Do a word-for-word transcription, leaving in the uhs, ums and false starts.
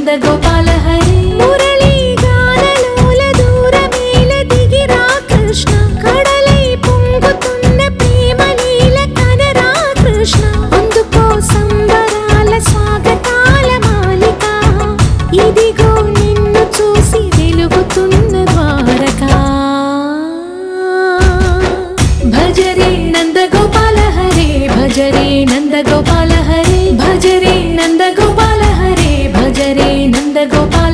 నందగోపాల హరే మురళీ గానలోల దూరమేల దిగిరా కృష్ణ కడలై పొంగుతున్న ప్రేమ లీల కనరా కృష్ణ అందుకో సంబరాల స్వాగతాల మాలిక ఇదిగో నిన్ను చూసి వెలుగుతున్న ద్వారకా భజరే నందగోపాల హరే భజరే నందగోపాల హరే భజరే నందగోపాల హరే భజరే నందగోపాల